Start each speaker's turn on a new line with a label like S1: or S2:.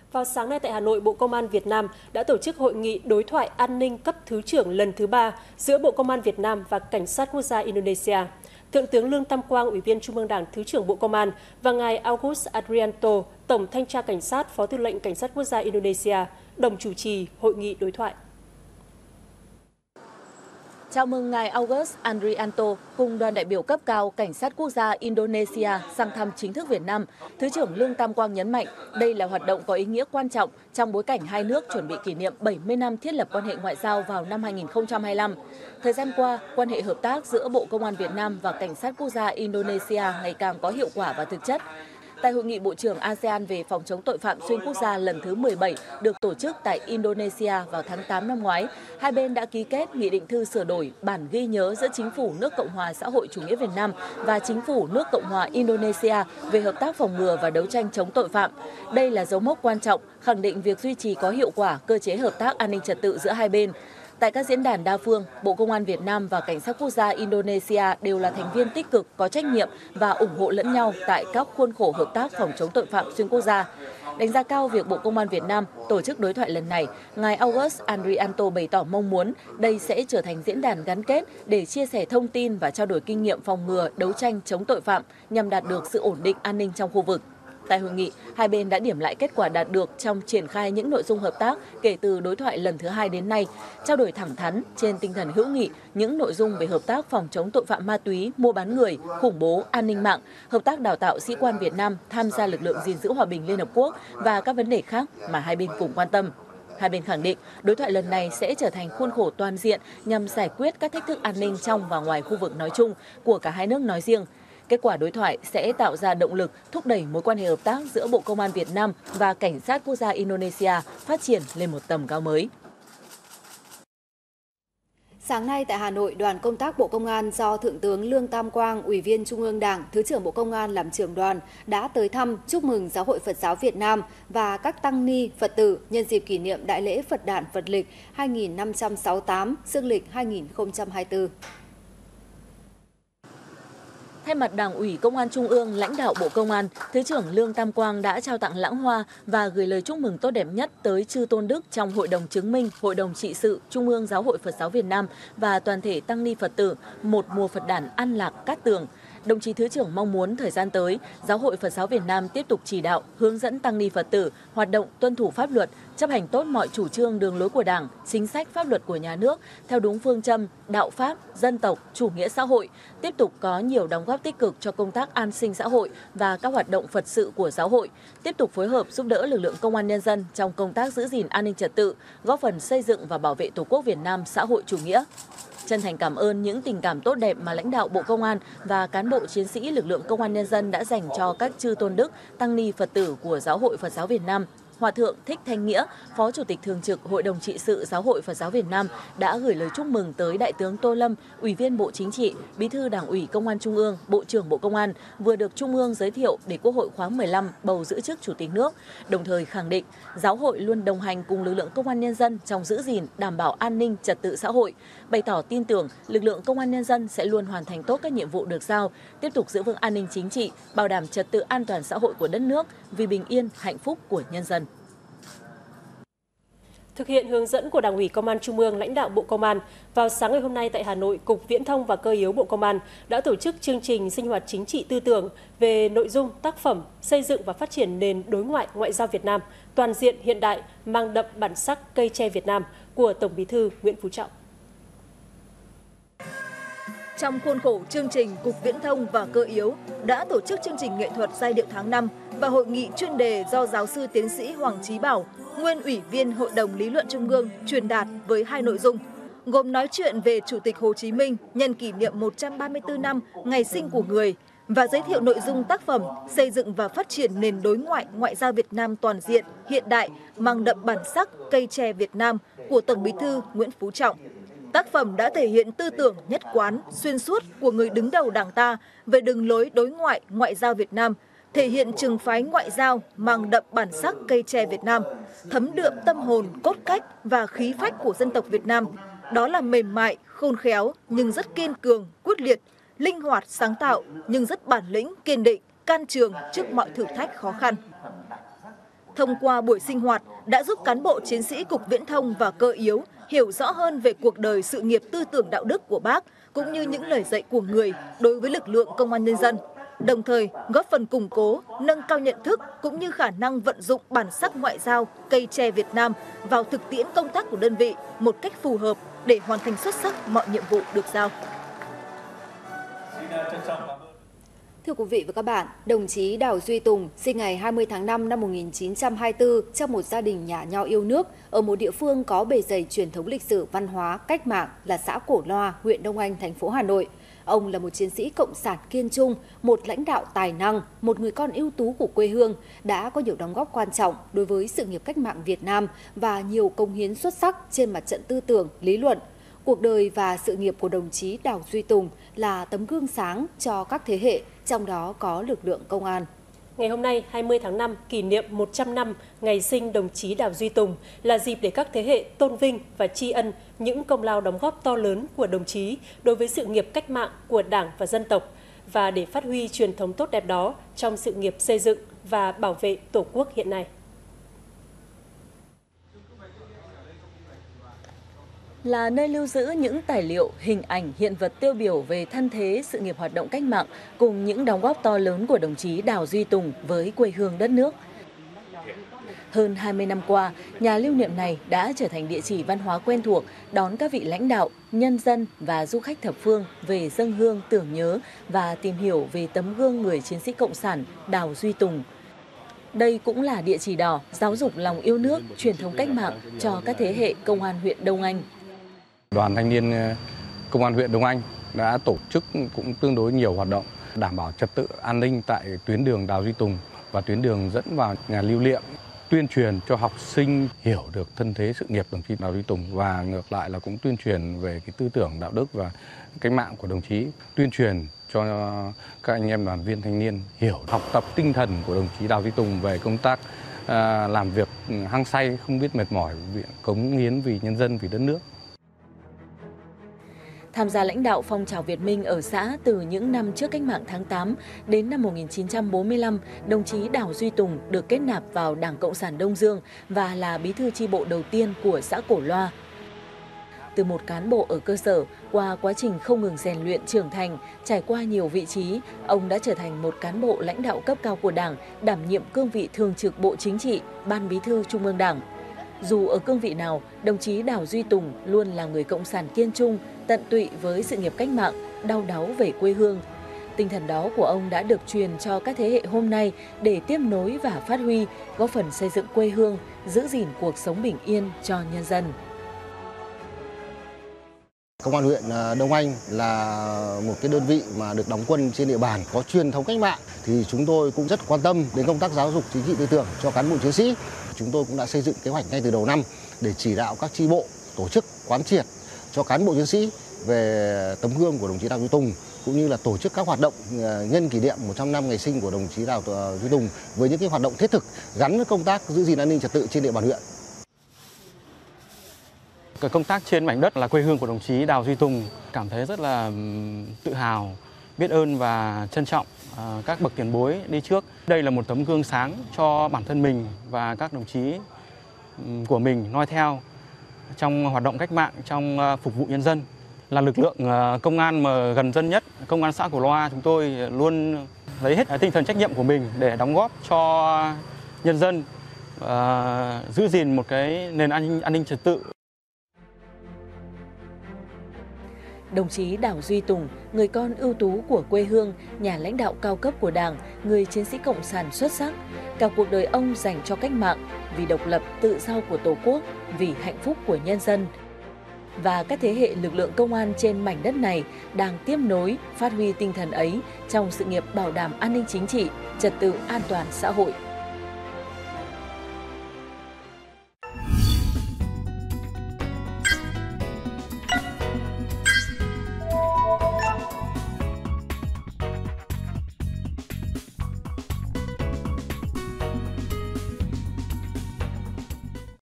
S1: Vào sáng nay tại Hà Nội, Bộ Công an Việt Nam đã tổ chức hội nghị đối thoại an ninh cấp thứ trưởng lần thứ 3 giữa Bộ Công an Việt Nam và Cảnh sát Quốc gia Indonesia. Thượng tướng Lương Tam Quang, Ủy viên Trung ương Đảng, Thứ trưởng Bộ Công an và ngài August Adrianto, Tổng thanh tra Cảnh sát, Phó Tư lệnh Cảnh sát Quốc gia Indonesia, đồng chủ trì hội nghị đối thoại.
S2: Chào mừng ngài August Adrianto cùng đoàn đại biểu cấp cao Cảnh sát Quốc gia Indonesia sang thăm chính thức Việt Nam. Thứ trưởng Lương Tam Quang nhấn mạnh đây là hoạt động có ý nghĩa quan trọng trong bối cảnh hai nước chuẩn bị kỷ niệm 70 năm thiết lập quan hệ ngoại giao vào năm 2025. Thời gian qua, quan hệ hợp tác giữa Bộ Công an Việt Nam và Cảnh sát Quốc gia Indonesia ngày càng có hiệu quả và thực chất. Tại hội nghị Bộ trưởng ASEAN về phòng chống tội phạm xuyên quốc gia lần thứ 17 được tổ chức tại Indonesia vào tháng 8 năm ngoái, hai bên đã ký kết nghị định thư sửa đổi bản ghi nhớ giữa Chính phủ nước Cộng hòa xã hội chủ nghĩa Việt Nam và Chính phủ nước Cộng hòa Indonesia về hợp tác phòng ngừa và đấu tranh chống tội phạm. Đây là dấu mốc quan trọng, khẳng định việc duy trì có hiệu quả cơ chế hợp tác an ninh trật tự giữa hai bên. Tại các diễn đàn đa phương, Bộ Công an Việt Nam và Cảnh sát Quốc gia Indonesia đều là thành viên tích cực, có trách nhiệm và ủng hộ lẫn nhau tại các khuôn khổ hợp tác phòng chống tội phạm xuyên quốc gia. Đánh giá cao việc Bộ Công an Việt Nam tổ chức đối thoại lần này, ngài August Adrianto bày tỏ mong muốn đây sẽ trở thành diễn đàn gắn kết để chia sẻ thông tin và trao đổi kinh nghiệm phòng ngừa, đấu tranh chống tội phạm nhằm đạt được sự ổn định an ninh trong khu vực. Tại hội nghị, hai bên đã điểm lại kết quả đạt được trong triển khai những nội dung hợp tác kể từ đối thoại lần thứ 2 đến nay, trao đổi thẳng thắn trên tinh thần hữu nghị những nội dung về hợp tác phòng chống tội phạm ma túy, mua bán người, khủng bố, an ninh mạng, hợp tác đào tạo sĩ quan Việt Nam tham gia lực lượng gìn giữ hòa bình Liên Hợp Quốc và các vấn đề khác mà hai bên cùng quan tâm. Hai bên khẳng định đối thoại lần này sẽ trở thành khuôn khổ toàn diện nhằm giải quyết các thách thức an ninh trong và ngoài khu vực nói chung của cả hai nước nói riêng. Kết quả đối thoại sẽ tạo ra động lực thúc đẩy mối quan hệ hợp tác giữa Bộ Công an Việt Nam và Cảnh sát Quốc gia Indonesia phát triển lên một tầm cao mới.
S3: Sáng nay tại Hà Nội, đoàn công tác Bộ Công an do Thượng tướng Lương Tam Quang, Ủy viên Trung ương Đảng, Thứ trưởng Bộ Công an làm trưởng đoàn đã tới thăm chúc mừng Giáo hội Phật giáo Việt Nam và các tăng ni, Phật tử nhân dịp kỷ niệm Đại lễ Phật đản Phật lịch 2568, dương lịch 2024.
S2: Thay mặt Đảng ủy Công an Trung ương, lãnh đạo Bộ Công an, Thứ trưởng Lương Tam Quang đã trao tặng lãng hoa và gửi lời chúc mừng tốt đẹp nhất tới chư tôn đức trong Hội đồng chứng minh, Hội đồng trị sự Trung ương Giáo hội Phật giáo Việt Nam và toàn thể tăng ni Phật tử một mùa Phật đản an lạc cát tường. Đồng chí Thứ trưởng mong muốn thời gian tới, Giáo hội Phật giáo Việt Nam tiếp tục chỉ đạo, hướng dẫn tăng ni Phật tử hoạt động tuân thủ pháp luật, chấp hành tốt mọi chủ trương đường lối của Đảng, chính sách pháp luật của nhà nước theo đúng phương châm đạo pháp, dân tộc, chủ nghĩa xã hội, tiếp tục có nhiều đóng góp tích cực cho công tác an sinh xã hội và các hoạt động Phật sự của giáo hội, tiếp tục phối hợp giúp đỡ lực lượng công an nhân dân trong công tác giữ gìn an ninh trật tự, góp phần xây dựng và bảo vệ Tổ quốc Việt Nam xã hội chủ nghĩa. Chân thành cảm ơn những tình cảm tốt đẹp mà lãnh đạo Bộ Công an và cán bộ chiến sĩ lực lượng công an nhân dân đã dành cho các chư tôn đức, tăng ni Phật tử của Giáo hội Phật giáo Việt Nam. Hòa thượng Thích Thanh Nghĩa, Phó Chủ tịch Thường trực Hội đồng trị sự Giáo hội Phật giáo Việt Nam đã gửi lời chúc mừng tới Đại tướng Tô Lâm, Ủy viên Bộ Chính trị, Bí thư Đảng ủy Công an Trung ương, Bộ trưởng Bộ Công an, vừa được Trung ương giới thiệu để Quốc hội khóa 15 bầu giữ chức Chủ tịch nước, đồng thời khẳng định Giáo hội luôn đồng hành cùng lực lượng Công an nhân dân trong giữ gìn, đảm bảo an ninh, trật tự xã hội, bày tỏ tin tưởng lực lượng Công an nhân dân sẽ luôn hoàn thành tốt các nhiệm vụ được giao, tiếp tục giữ vững an ninh chính trị, bảo đảm trật tự an toàn xã hội của đất nước vì bình yên, hạnh phúc của nhân dân.
S1: Thực hiện hướng dẫn của Đảng ủy Công an Trung ương, lãnh đạo Bộ Công an, vào sáng ngày hôm nay tại Hà Nội, Cục Viễn thông và Cơ yếu Bộ Công an đã tổ chức chương trình sinh hoạt chính trị tư tưởng về nội dung, tác phẩm, xây dựng và phát triển nền đối ngoại ngoại giao Việt Nam toàn diện hiện đại, mang đậm bản sắc cây tre Việt Nam của Tổng Bí thư Nguyễn Phú Trọng.
S4: Trong khuôn khổ chương trình, Cục Viễn thông và Cơ yếu đã tổ chức chương trình nghệ thuật giai điệu tháng 5 và hội nghị chuyên đề do giáo sư tiến sĩ Hoàng Chí Bảo, nguyên Ủy viên Hội đồng Lý luận Trung ương truyền đạt với hai nội dung, gồm nói chuyện về Chủ tịch Hồ Chí Minh nhân kỷ niệm 134 năm ngày sinh của người và giới thiệu nội dung tác phẩm xây dựng và phát triển nền đối ngoại ngoại giao Việt Nam toàn diện, hiện đại, mang đậm bản sắc cây tre Việt Nam của Tổng Bí thư Nguyễn Phú Trọng. Tác phẩm đã thể hiện tư tưởng nhất quán, xuyên suốt của người đứng đầu Đảng ta về đường lối đối ngoại ngoại giao Việt Nam, thể hiện trường phái ngoại giao mang đậm bản sắc cây tre Việt Nam, thấm đượm tâm hồn, cốt cách và khí phách của dân tộc Việt Nam. Đó là mềm mại, khôn khéo nhưng rất kiên cường, quyết liệt, linh hoạt, sáng tạo nhưng rất bản lĩnh, kiên định, can trường trước mọi thử thách khó khăn. Thông qua buổi sinh hoạt đã giúp cán bộ chiến sĩ Cục Viễn thông và Cơ yếu hiểu rõ hơn về cuộc đời, sự nghiệp, tư tưởng đạo đức của Bác, cũng như những lời dạy của người đối với lực lượng công an nhân dân. Đồng thời góp phần củng cố, nâng cao nhận thức cũng như khả năng vận dụng bản sắc ngoại giao cây tre Việt Nam vào thực tiễn công tác của đơn vị một cách phù hợp để hoàn thành xuất sắc mọi nhiệm vụ được giao.
S3: Thưa quý vị và các bạn, đồng chí Đào Duy Tùng sinh ngày 20 tháng 5 năm 1924 trong một gia đình nhà nho yêu nước ở một địa phương có bề dày truyền thống lịch sử văn hóa cách mạng là xã Cổ Loa, huyện Đông Anh, thành phố Hà Nội. Ông là một chiến sĩ cộng sản kiên trung, một lãnh đạo tài năng, một người con ưu tú của quê hương, đã có nhiều đóng góp quan trọng đối với sự nghiệp cách mạng Việt Nam và nhiều công hiến xuất sắc trên mặt trận tư tưởng, lý luận. Cuộc đời và sự nghiệp của đồng chí Đào Duy Tùng là tấm gương sáng cho các thế hệ, trong đó có lực lượng công an.
S1: Ngày hôm nay, 20 tháng 5, kỷ niệm 100 năm ngày sinh đồng chí Đào Duy Tùng là dịp để các thế hệ tôn vinh và tri ân những công lao đóng góp to lớn của đồng chí đối với sự nghiệp cách mạng của Đảng và dân tộc, và để phát huy truyền thống tốt đẹp đó trong sự nghiệp xây dựng và bảo vệ Tổ quốc hiện nay.
S2: Là nơi lưu giữ những tài liệu, hình ảnh, hiện vật tiêu biểu về thân thế, sự nghiệp hoạt động cách mạng cùng những đóng góp to lớn của đồng chí Đào Duy Tùng với quê hương đất nước. Hơn 20 năm qua, nhà lưu niệm này đã trở thành địa chỉ văn hóa quen thuộc, đón các vị lãnh đạo, nhân dân và du khách thập phương về dâng hương tưởng nhớ và tìm hiểu về tấm gương người chiến sĩ cộng sản Đào Duy Tùng. Đây cũng là địa chỉ đỏ giáo dục lòng yêu nước, truyền thống cách mạng cho các thế hệ công an huyện Đông Anh.
S5: Đoàn thanh niên công an huyện Đông Anh đã tổ chức cũng tương đối nhiều hoạt động đảm bảo trật tự an ninh tại tuyến đường Đào Duy Tùng và tuyến đường dẫn vào nhà lưu niệm, tuyên truyền cho học sinh hiểu được thân thế sự nghiệp đồng chí Đào Duy Tùng, và ngược lại là cũng tuyên truyền về cái tư tưởng đạo đức và cách mạng của đồng chí, tuyên truyền cho các anh em đoàn viên thanh niên hiểu học tập tinh thần của đồng chí Đào Duy Tùng về công tác làm việc hăng say, không biết mệt mỏi, cống hiến vì nhân dân, vì đất nước.
S2: Tham gia lãnh đạo phong trào Việt Minh ở xã từ những năm trước cách mạng tháng 8 đến năm 1945, đồng chí Đào Duy Tùng được kết nạp vào Đảng Cộng sản Đông Dương và là bí thư chi bộ đầu tiên của xã Cổ Loa. Từ một cán bộ ở cơ sở, qua quá trình không ngừng rèn luyện trưởng thành, trải qua nhiều vị trí, ông đã trở thành một cán bộ lãnh đạo cấp cao của Đảng, đảm nhiệm cương vị thường trực Bộ Chính trị, Ban Bí thư Trung ương Đảng. Dù ở cương vị nào, đồng chí Đào Duy Tùng luôn là người cộng sản kiên trung, tận tụy với sự nghiệp cách mạng, đau đáu về quê hương. Tinh thần đó của ông đã được truyền cho các thế hệ hôm nay để tiếp nối và phát huy, góp phần xây dựng quê hương, giữ gìn cuộc sống bình yên cho nhân dân.
S6: Công an huyện Đông Anh là một cái đơn vị mà được đóng quân trên địa bàn có truyền thống cách mạng, thì chúng tôi cũng rất quan tâm đến công tác giáo dục chính trị tư tưởng cho cán bộ chiến sĩ. Chúng tôi cũng đã xây dựng kế hoạch ngay từ đầu năm để chỉ đạo các chi bộ tổ chức quán triệt cho cán bộ chiến sĩ về tấm gương của đồng chí Đào Duy Tùng, cũng như là tổ chức các hoạt động nhân kỷ niệm 100 năm ngày sinh của đồng chí Đào Duy Tùng với những cái hoạt động thiết thực gắn với công tác giữ gìn an ninh trật tự trên địa bàn huyện.
S7: Công tác trên mảnh đất là quê hương của đồng chí Đào Duy Tùng, cảm thấy rất là tự hào, biết ơn và trân trọng các bậc tiền bối đi trước. Đây là một tấm gương sáng cho bản thân mình và các đồng chí của mình noi theo trong hoạt động cách mạng, trong phục vụ nhân dân. Là lực lượng công an mà gần dân nhất, công an xã Cổ Loa, chúng tôi luôn lấy hết tinh thần trách nhiệm của mình để đóng góp cho nhân dân, giữ gìn một cái nền an ninh trật tự.
S2: Đồng chí Đào Duy Tùng, người con ưu tú của quê hương, nhà lãnh đạo cao cấp của Đảng, người chiến sĩ cộng sản xuất sắc. Cả cuộc đời ông dành cho cách mạng, vì độc lập tự do của Tổ quốc, vì hạnh phúc của nhân dân. Và các thế hệ lực lượng công an trên mảnh đất này đang tiếp nối, phát huy tinh thần ấy trong sự nghiệp bảo đảm an ninh chính trị, trật tự an toàn xã hội.